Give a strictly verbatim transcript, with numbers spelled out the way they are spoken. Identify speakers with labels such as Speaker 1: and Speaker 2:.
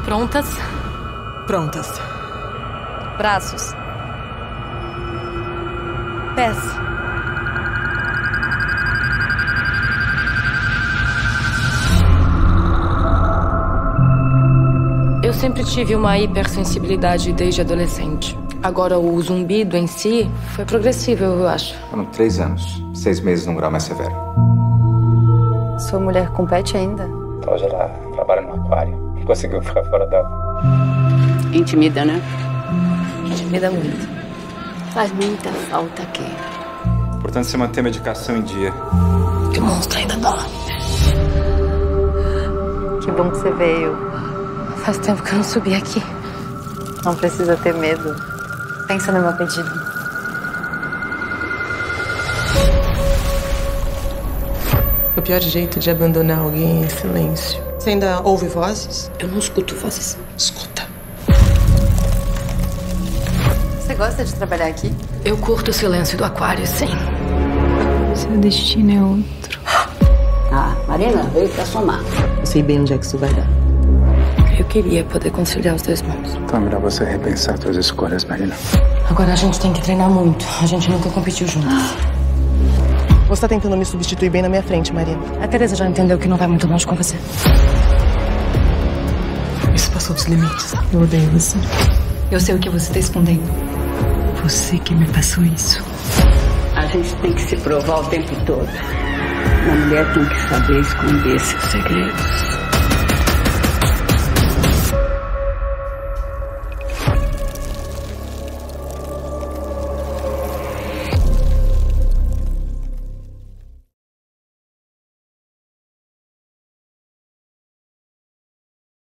Speaker 1: Prontas?
Speaker 2: Prontas.
Speaker 1: Braços. Pés. Eu sempre tive uma hipersensibilidade desde adolescente. Agora, o zumbido em si foi progressivo, eu acho.
Speaker 3: Foram três anos. Seis meses num grau mais severo.
Speaker 4: Sua mulher compete ainda?
Speaker 3: Hoje ela trabalha no aquário. Não conseguiu ficar fora d'água.
Speaker 5: Intimida, né?
Speaker 1: Intimida muito.
Speaker 5: Faz muita falta aqui.
Speaker 3: Portanto, você manter a medicação em dia.
Speaker 1: Que monstro ainda dói.
Speaker 4: Que bom que você veio.
Speaker 1: Faz tempo que eu não subi aqui.
Speaker 4: Não precisa ter medo. Pensa no meu pedido.
Speaker 2: O pior jeito de abandonar alguém é silêncio. Você ainda ouve vozes?
Speaker 1: Eu não escuto vozes. Escuta.
Speaker 4: Você gosta de trabalhar aqui?
Speaker 1: Eu curto o silêncio do aquário, sim.
Speaker 6: Seu destino é outro.
Speaker 5: Ah, Marina veio pra somar.
Speaker 2: Eu sei bem onde é que isso vai dar.
Speaker 1: Eu queria poder conciliar os dois mundos.
Speaker 3: Então é melhor você repensar suas escolhas, Marina.
Speaker 1: Agora a gente tem que treinar muito. A gente nunca competiu juntos.
Speaker 2: Você tá tentando me substituir bem na minha frente, Marina.
Speaker 1: A Teresa já entendeu que não vai muito longe com você.
Speaker 2: Isso passou dos limites. Eu odeio você.
Speaker 6: Eu sei o que você tá escondendo. Você que me passou isso.
Speaker 5: A gente tem que se provar o tempo todo. Uma mulher tem que saber esconder seus segredos.